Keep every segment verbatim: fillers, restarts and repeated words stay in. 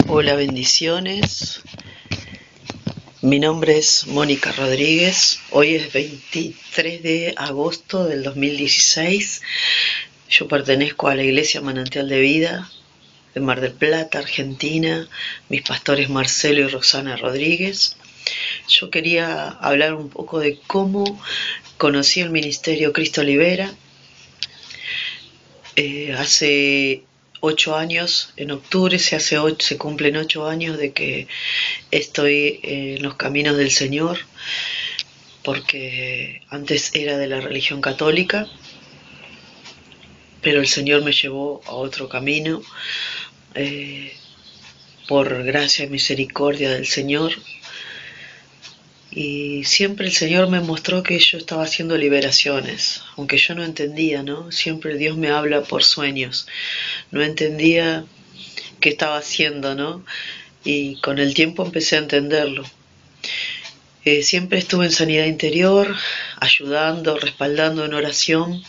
Hola, bendiciones. Mi nombre es Mónica Rodríguez. Hoy es veintitrés de agosto del dos mil dieciséis. Yo pertenezco a la Iglesia Manantial de Vida de Mar del Plata, Argentina. Mis pastores Marcelo y Roxana Rodríguez. Yo quería hablar un poco de cómo conocí el ministerio Cristo Libera. Eh, hace ocho años, en octubre se, hace ocho, se cumplen ocho años de que estoy en los caminos del Señor, porque antes era de la religión católica, pero el Señor me llevó a otro camino, eh, por gracia y misericordia del Señor. Y siempre el Señor me mostró que yo estaba haciendo liberaciones, aunque yo no entendía, ¿no? Siempre Dios me habla por sueños. No entendía qué estaba haciendo, ¿no? Y con el tiempo empecé a entenderlo. Eh, siempre estuve en sanidad interior, ayudando, respaldando en oración,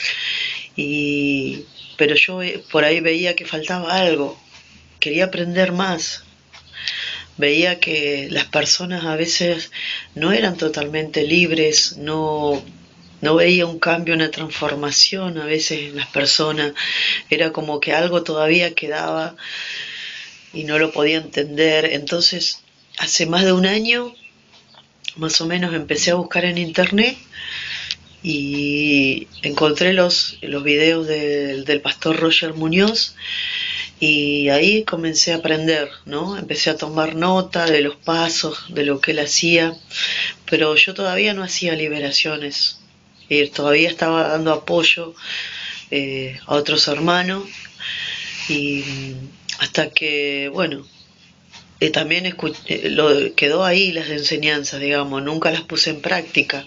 y, pero yo por ahí veía que faltaba algo, quería aprender más. Veía que las personas a veces no eran totalmente libres, no, no veía un cambio, una transformación a veces en las personas, era como que algo todavía quedaba y no lo podía entender. Entonces, hace más de un año, más o menos, empecé a buscar en internet y encontré los, los videos de, del pastor Roger Muñoz. Y ahí comencé a aprender, ¿no? Empecé a tomar nota de los pasos, de lo que él hacía, pero yo todavía no hacía liberaciones, y todavía estaba dando apoyo eh, a otros hermanos, y hasta que, bueno, eh, también escuché, eh, lo, quedó ahí las enseñanzas, digamos, nunca las puse en práctica.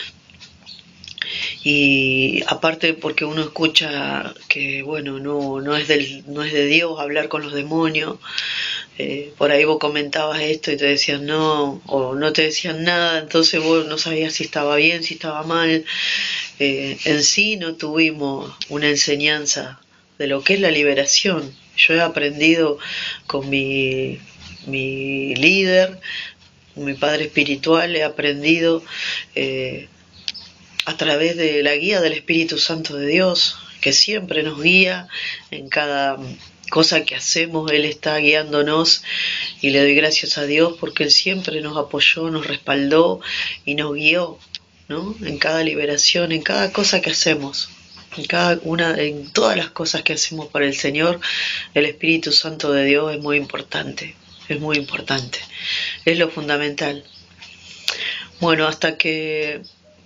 Y aparte porque uno escucha que bueno, no, no es del, no es de Dios hablar con los demonios. Eh, por ahí vos comentabas esto y te decían no, o no te decían nada, entonces vos no sabías si estaba bien, si estaba mal. Eh, en sí no tuvimos una enseñanza de lo que es la liberación. Yo he aprendido con mi, mi líder, mi padre espiritual, he aprendido eh, a través de la guía del Espíritu Santo de Dios, que siempre nos guía en cada cosa que hacemos. Él está guiándonos y le doy gracias a Dios porque Él siempre nos apoyó, nos respaldó y nos guió, ¿no? En cada liberación, en cada cosa que hacemos, en cada una, en todas las cosas que hacemos para el Señor. El Espíritu Santo de Dios es muy importante, es muy importante, es lo fundamental. Bueno, hasta que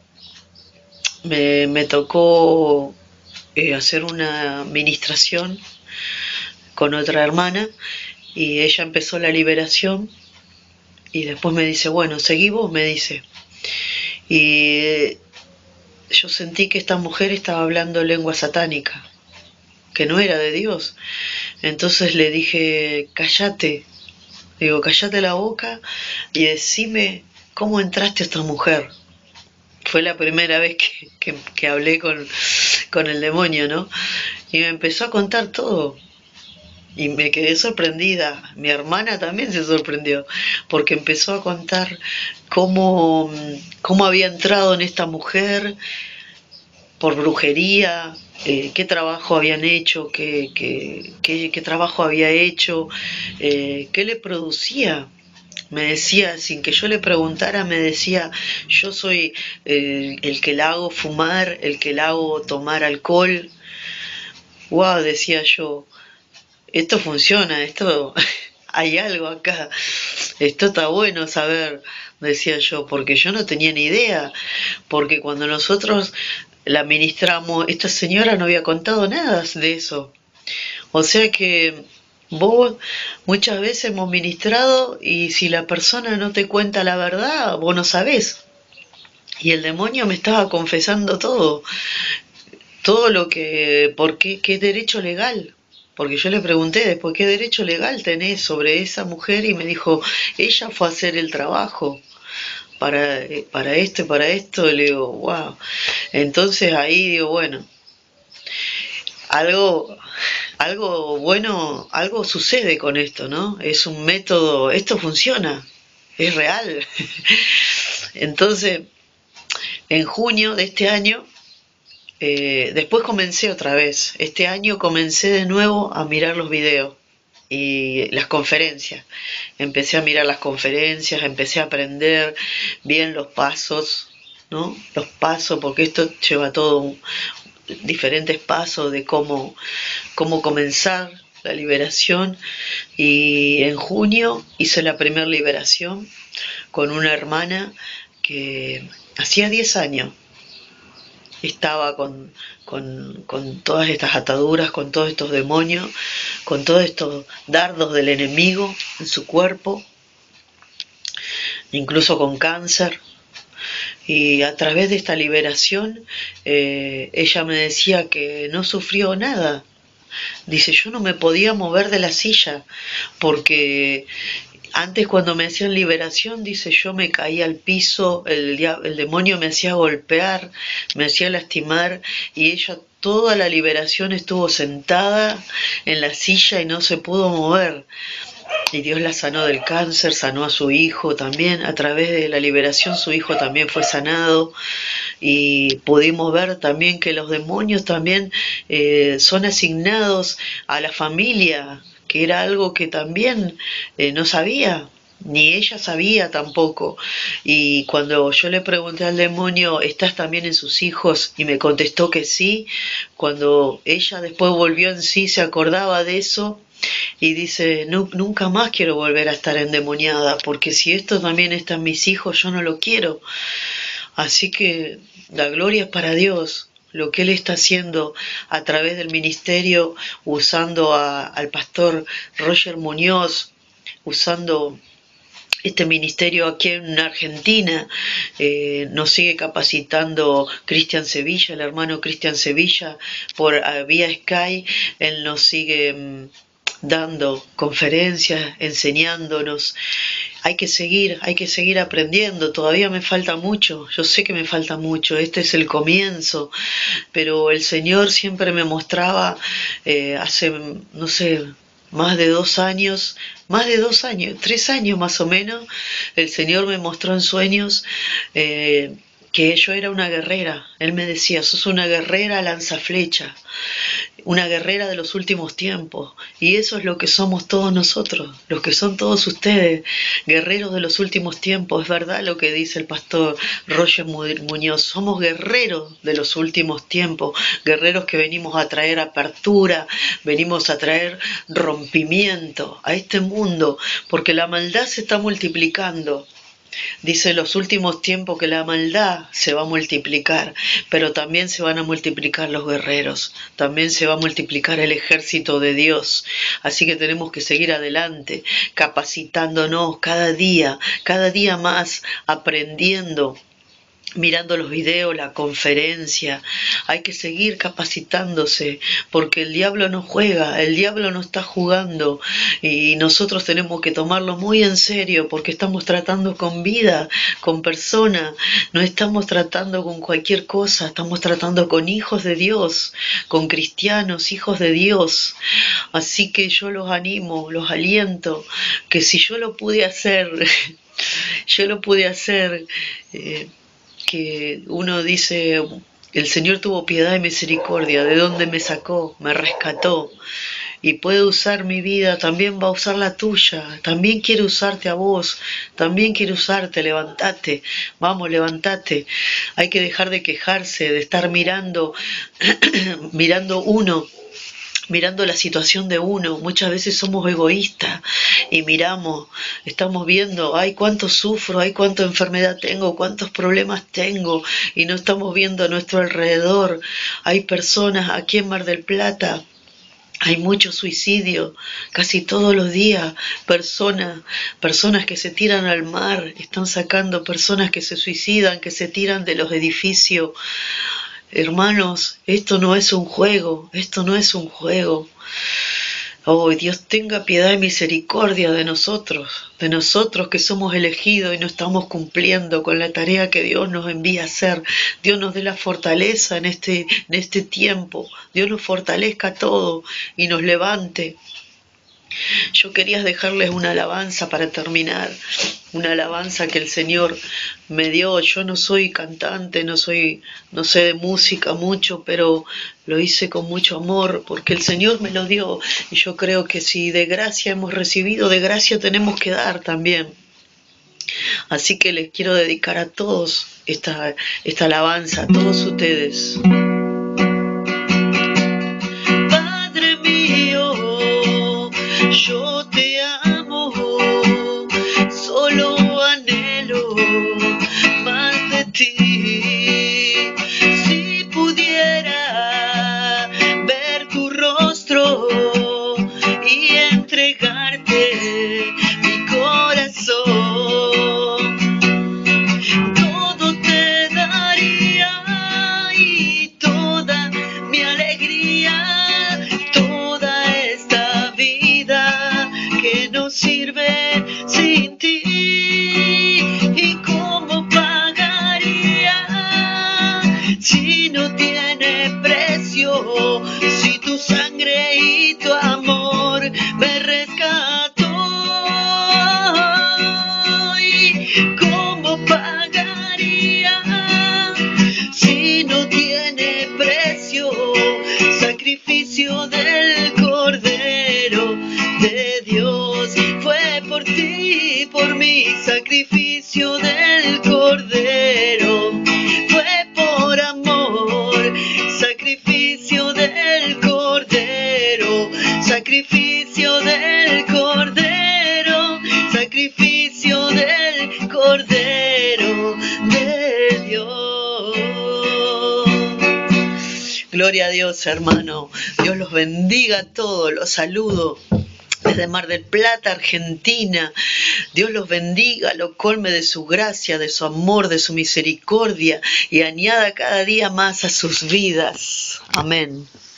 Me, me tocó eh, hacer una administración con otra hermana y ella empezó la liberación y después me dice, bueno, seguí vos, me dice. Y eh, yo sentí que esta mujer estaba hablando lengua satánica, que no era de Dios. Entonces le dije, cállate, digo, cállate la boca y decime cómo entraste a esta mujer. Fue la primera vez que, que, que hablé con, con el demonio, ¿no? Y me empezó a contar todo. Y me quedé sorprendida. Mi hermana también se sorprendió, porque empezó a contar cómo, cómo había entrado en esta mujer por brujería, eh, qué trabajo habían hecho, qué, qué, qué, qué trabajo había hecho, eh, qué le producía. Me decía, sin que yo le preguntara, me decía, yo soy eh, el que la hago fumar, el que la hago tomar alcohol. Wow, decía yo, esto funciona, esto hay algo acá, esto está bueno saber, decía yo, porque yo no tenía ni idea, porque cuando nosotros la ministramos, esta señora no había contado nada de eso. O sea que vos muchas veces hemos ministrado y si la persona no te cuenta la verdad, vos no sabés. Y el demonio me estaba confesando todo, todo lo que, ¿por qué, qué derecho legal? Porque yo le pregunté después, ¿qué derecho legal tenés sobre esa mujer? Y me dijo, ella fue a hacer el trabajo para, para esto y para esto. Y le digo, wow. Entonces ahí digo, bueno, algo algo bueno, algo sucede con esto, ¿no? Es un método, esto funciona, es real. Entonces, en junio de este año, eh, después comencé otra vez. Este año comencé de nuevo a mirar los videos y las conferencias. Empecé a mirar las conferencias, empecé a aprender bien los pasos, ¿no? Los pasos, porque esto lleva todo un, diferentes pasos de cómo, cómo comenzar la liberación. Y en junio hice la primera liberación con una hermana que hacía diez años estaba con, con, con todas estas ataduras, con todos estos demonios, con todos estos dardos del enemigo en su cuerpo, incluso con cáncer. Y a través de esta liberación, eh, ella me decía que no sufrió nada. Dice, yo no me podía mover de la silla, porque antes cuando me hacían liberación, dice, yo me caía al piso, el, el demonio me hacía golpear, me hacía lastimar, y ella toda la liberación estuvo sentada en la silla y no se pudo mover. Y Dios la sanó del cáncer, sanó a su hijo también, a través de la liberación su hijo también fue sanado, y pudimos ver también que los demonios también eh, son asignados a la familia, que era algo que también eh, no sabía, ni ella sabía tampoco. Y cuando yo le pregunté al demonio, ¿estás también en sus hijos? Y me contestó que sí. Cuando ella después volvió en sí, se acordaba de eso y dice, no, nunca más quiero volver a estar endemoniada, porque si esto también está en mis hijos, yo no lo quiero. Así que la gloria es para Dios, lo que Él está haciendo a través del ministerio, usando a, al pastor Roger Muñoz, usando este ministerio aquí en Argentina. Eh, nos sigue capacitando Cristian Sevilla, el hermano Cristian Sevilla, por uh, vía Sky. Él nos sigue mm, dando conferencias, enseñándonos. Hay que seguir, hay que seguir aprendiendo. Todavía me falta mucho, yo sé que me falta mucho, este es el comienzo, pero el Señor siempre me mostraba, eh, hace, no sé, más de dos años, más de dos años, tres años más o menos, el Señor me mostró en sueños eh, que yo era una guerrera. Él me decía, sos una guerrera lanzaflecha, una guerrera de los últimos tiempos, y eso es lo que somos todos nosotros, los que son todos ustedes, guerreros de los últimos tiempos. Es verdad lo que dice el pastor Roger Muñoz, somos guerreros de los últimos tiempos, guerreros que venimos a traer apertura, venimos a traer rompimiento a este mundo, porque la maldad se está multiplicando. Dice los últimos tiempos que la maldad se va a multiplicar, pero también se van a multiplicar los guerreros, también se va a multiplicar el ejército de Dios. Así que tenemos que seguir adelante, capacitándonos cada día, cada día más, aprendiendo, mirando los videos, la conferencia. Hay que seguir capacitándose, porque el diablo no juega, el diablo no está jugando, y nosotros tenemos que tomarlo muy en serio, porque estamos tratando con vida, con personas, no estamos tratando con cualquier cosa, estamos tratando con hijos de Dios, con cristianos, hijos de Dios. Así que yo los animo, los aliento, que si yo lo pude hacer, yo lo pude hacer, eh, que uno dice, el Señor tuvo piedad y misericordia, de dónde me sacó, me rescató, y puede usar mi vida, también va a usar la tuya, también quiere usarte a vos, también quiere usarte. Levantate, vamos, levantate. Hay que dejar de quejarse, de estar mirando, mirando uno, mirando la situación de uno. Muchas veces somos egoístas y miramos, estamos viendo, ay, cuánto sufro, ay, cuánta enfermedad tengo, cuántos problemas tengo, y no estamos viendo a nuestro alrededor. Hay personas aquí en Mar del Plata, hay mucho suicidio, casi todos los días, personas, personas que se tiran al mar, están sacando personas que se suicidan, que se tiran de los edificios. Hermanos, esto no es un juego, esto no es un juego. Oh, Dios tenga piedad y misericordia de nosotros, de nosotros que somos elegidos y no estamos cumpliendo con la tarea que Dios nos envía a hacer. Dios nos dé la fortaleza en este, en este tiempo. Dios nos fortalezca a todos y nos levante. Yo quería dejarles una alabanza para terminar, una alabanza que el Señor me dio. Yo no soy cantante, no soy, no sé de música mucho, pero lo hice con mucho amor porque el Señor me lo dio. Y yo creo que si de gracia hemos recibido, de gracia tenemos que dar también. Así que les quiero dedicar a todos esta, esta alabanza, a todos ustedes. Padre mío, yo te amo, solo anhelo más de ti. Si pudiera ver tu rostro y entregarte mi corazón, todo te daría y toda mi alegría, toda esta vida que no sirve sin ti. ¿Y cómo pagaría si no tiene precio? Si tu sangre y tu amor me rescató. ¿Y cómo pagaría si no tiene precio? Sacrificio del Cordero de Dios fue por ti, por mí. Sacrificio del Cordero fue por amor. Sacrificio del Cordero, sacrificio del Cordero, sacrificio del Cordero de Dios. Gloria a Dios, hermano. Dios los bendiga a todos. Los saludo desde Mar del Plata, Argentina. Dios los bendiga, lo colme de su gracia, de su amor, de su misericordia y añada cada día más a sus vidas. Amén.